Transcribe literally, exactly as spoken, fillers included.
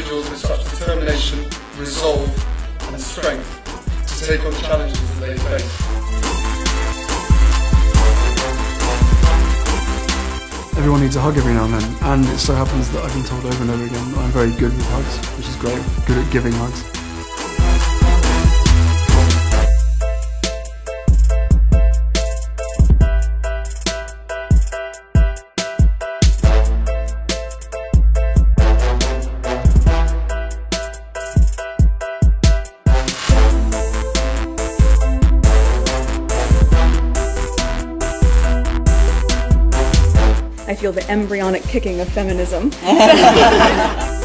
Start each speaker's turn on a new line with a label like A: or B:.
A: individuals with such determination, resolve and strength to take on the challenges that they face.
B: Everyone needs a hug every now and then, and it so happens that I've been told over and over again that I'm very good with hugs, which is great, good at giving hugs.
C: I feel the embryonic kicking of feminism.